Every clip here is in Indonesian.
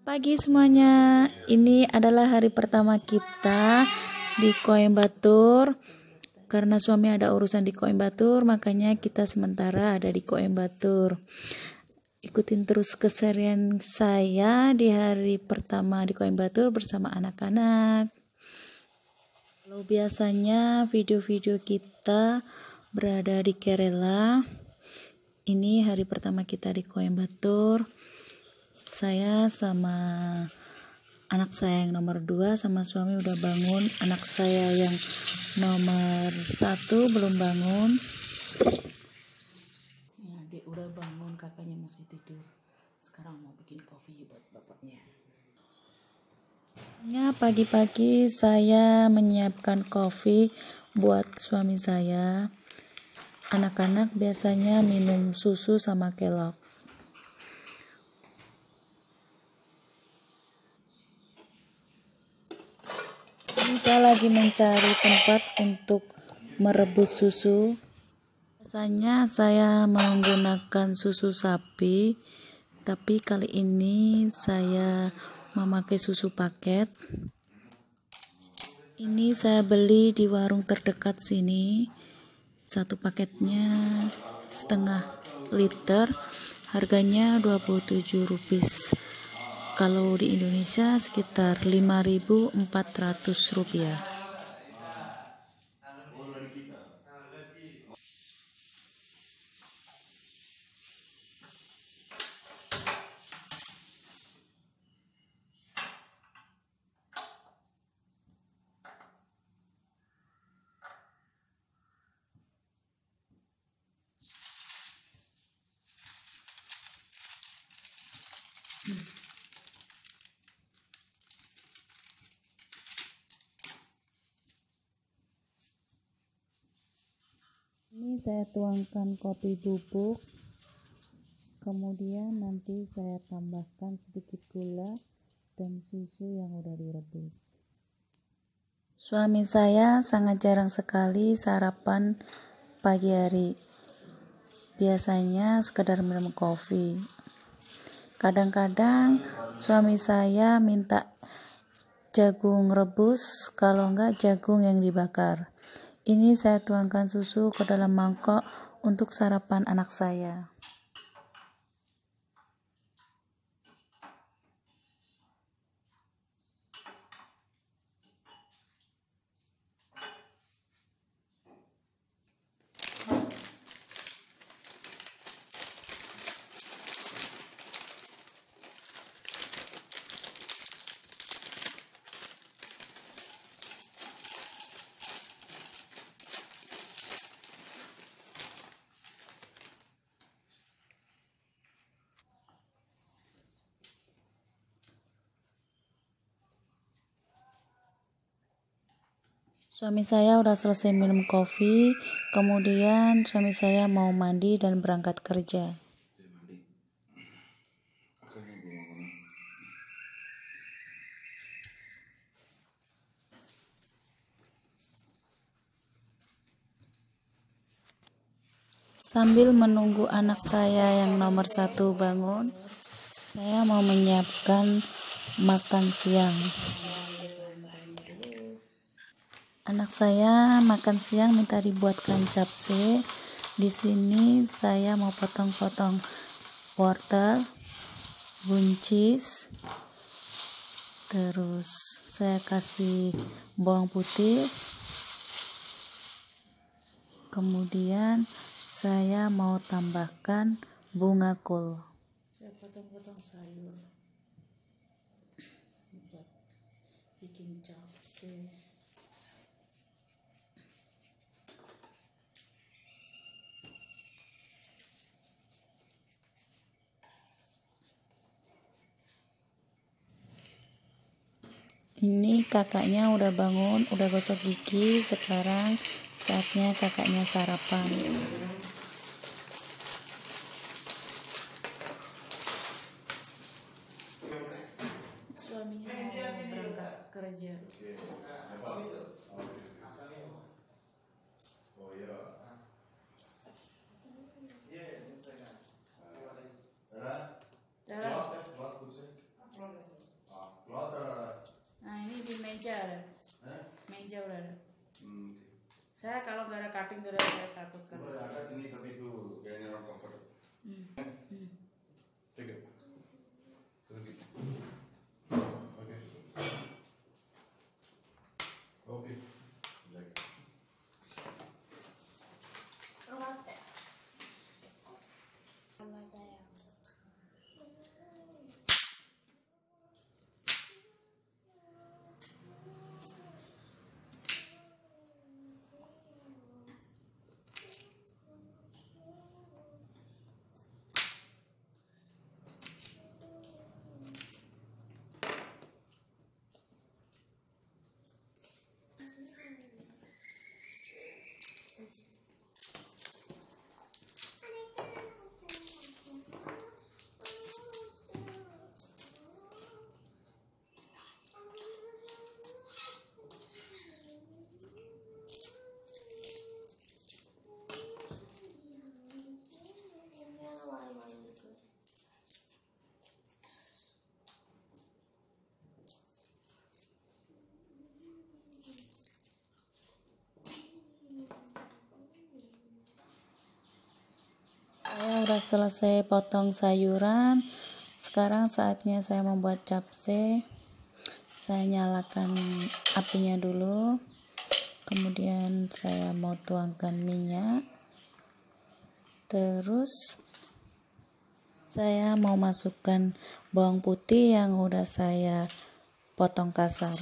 Pagi semuanya, ini adalah hari pertama kita di Coimbatore. Karena suami ada urusan di Coimbatore, makanya kita sementara ada di Coimbatore. Ikutin terus keseharian saya di hari pertama di Coimbatore bersama anak-anak. Kalau biasanya video-video kita berada di Kerala, ini hari pertama kita di Coimbatore. Saya sama anak saya yang nomor 2 sama suami udah bangun. Anak saya yang nomor 1 belum bangun. Ya, dia udah bangun, kakaknya masih tidur. Sekarang mau bikin kopi buat bapaknya. Ya, pagi-pagi saya menyiapkan kopi buat suami saya. Anak-anak biasanya minum susu sama kelok. Saya lagi mencari tempat untuk merebus susu. Biasanya saya menggunakan susu sapi, tapi kali ini saya memakai susu paket. Ini saya beli di warung terdekat sini. Satu paketnya setengah liter, harganya Rp27. Kalau di Indonesia sekitar Rp5.400. Ini saya tuangkan kopi bubuk, kemudian nanti saya tambahkan sedikit gula dan susu yang udah direbus. Suami saya sangat jarang sekali sarapan pagi hari, biasanya sekedar minum kopi. Kadang-kadang suami saya minta jagung rebus, kalau enggak jagung yang dibakar. Ini saya tuangkan susu ke dalam mangkok untuk sarapan anak saya. Suami saya udah selesai minum kopi, kemudian suami saya mau mandi dan berangkat kerja. Sambil menunggu anak saya yang nomor 1 bangun, saya mau menyiapkan makan siang. Anak saya makan siang minta dibuatkan capcay. Di sini saya mau potong-potong wortel, buncis, terus saya kasih bawang putih. Kemudian saya mau tambahkan bunga kol. Saya potong-potong sayur buat bikin capcay. Ini kakaknya udah bangun, udah gosok gigi. Sekarang saatnya kakaknya sarapan. Suaminya mau berangkat kerja. Nah ini di meja ada. Meja udah ada. Saya kalau nggak ada cutting udah saya takutkan. Ada sini tapi itu kayaknya not comfortable. Take it. Okay. Okay. Saya udah selesai potong sayuran. Sekarang saatnya saya membuat capce. Saya nyalakan apinya dulu. Kemudian saya mau tuangkan minyak. Terus saya mau masukkan bawang putih yang udah saya potong kasar.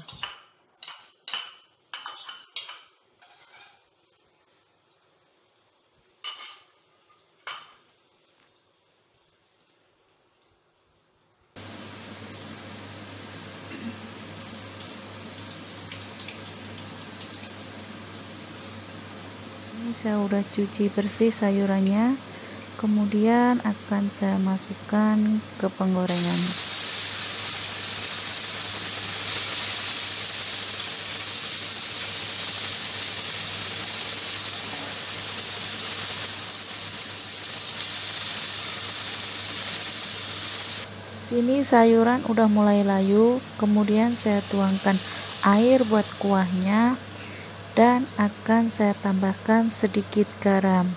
Ini saya udah cuci bersih sayurannya, kemudian akan saya masukkan ke penggorengan. Sini sayuran udah mulai layu, kemudian saya tuangkan air buat kuahnya. Dan akan saya tambahkan sedikit garam.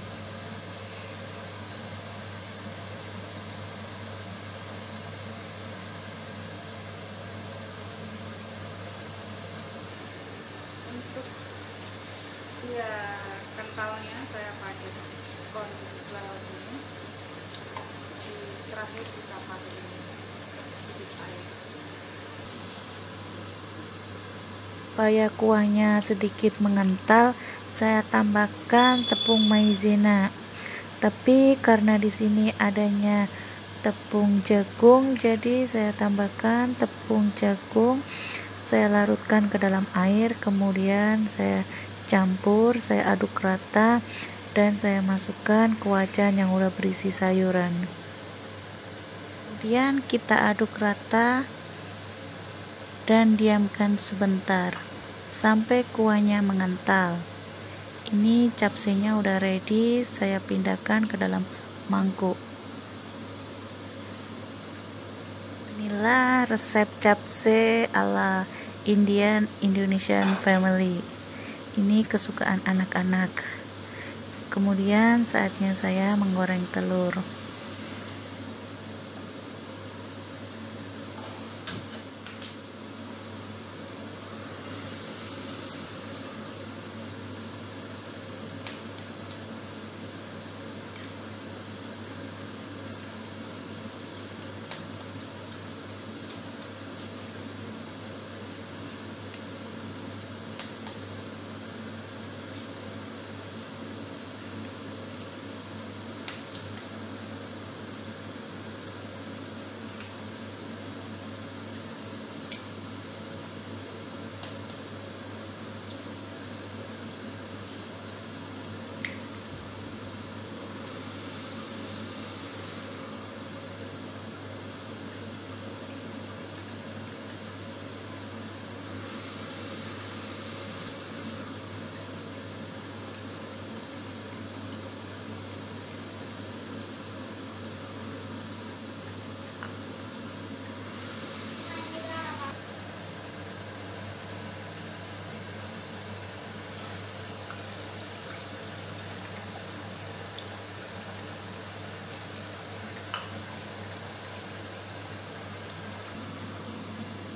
Untuk kentalnya saya pakai cornflour ini. Terakhir kita pakai sedikit air. Supaya kuahnya sedikit mengental, saya tambahkan tepung maizena. Tapi karena di sini adanya tepung jagung, jadi saya tambahkan tepung jagung. Saya larutkan ke dalam air, kemudian saya campur, saya aduk rata, dan saya masukkan ke wajan yang udah berisi sayuran. Kemudian kita aduk rata dan diamkan sebentar sampai kuahnya mengental. Ini capcenya udah ready, saya pindahkan ke dalam mangkuk. Inilah resep capce ala Indonesian family. Ini kesukaan anak-anak. Kemudian saatnya saya menggoreng telur.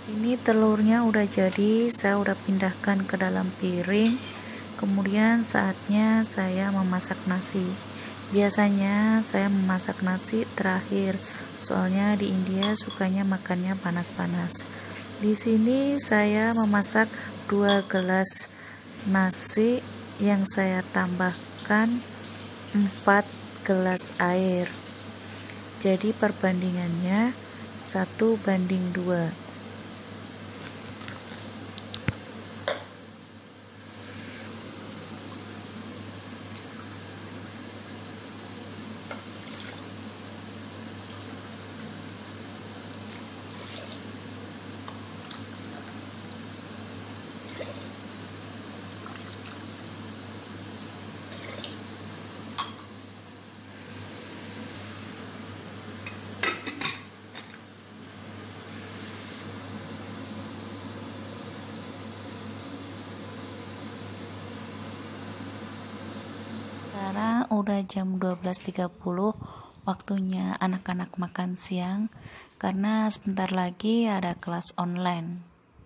Ini telurnya udah jadi, saya udah pindahkan ke dalam piring. Kemudian saatnya saya memasak nasi. Biasanya saya memasak nasi terakhir, soalnya di India sukanya makannya panas-panas. Di sini saya memasak 2 gelas nasi yang saya tambahkan 4 gelas air. Jadi perbandingannya 1:2. Sekarang udah jam 12.30, waktunya anak-anak makan siang karena sebentar lagi ada kelas online.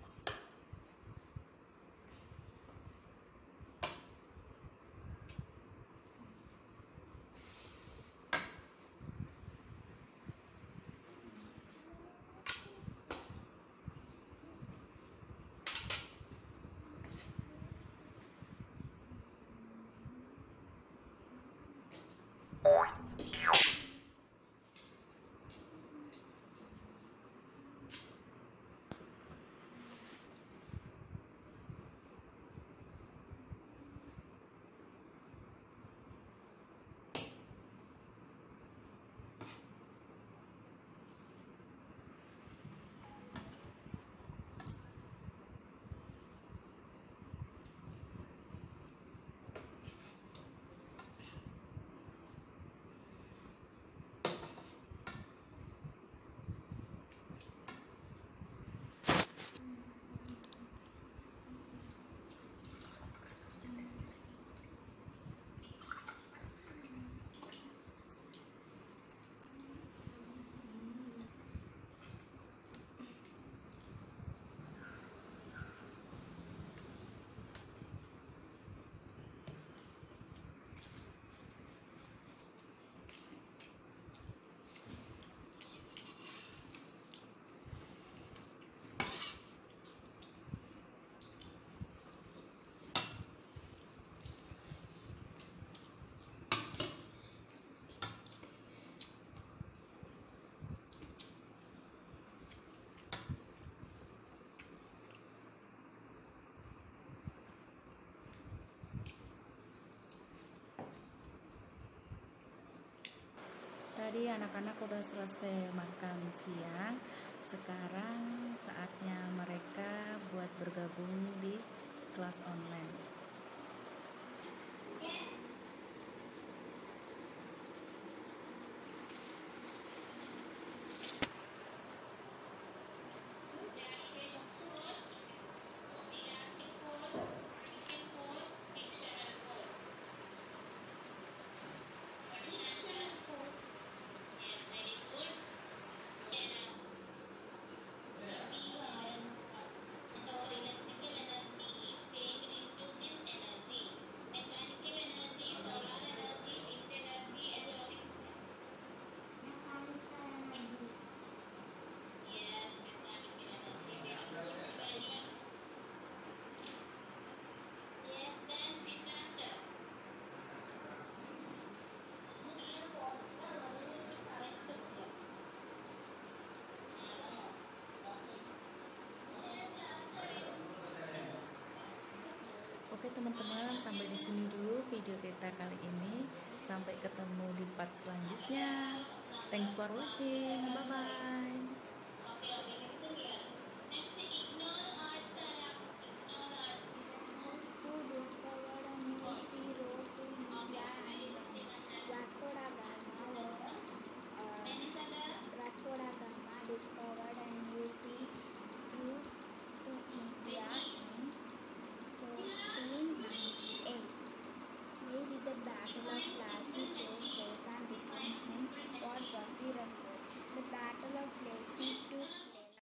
Tadi anak-anak udah selesai makan siang. Sekarang saatnya mereka buat bergabung di kelas online. Oke teman-teman, sampai di sini dulu video kita kali ini. Sampai ketemu di part selanjutnya. Thanks for watching. Bye bye. Who discovered a new sea road to India and Vasco da Gama discovered a new sea route to India in 1498. Where did the Battle of Plassey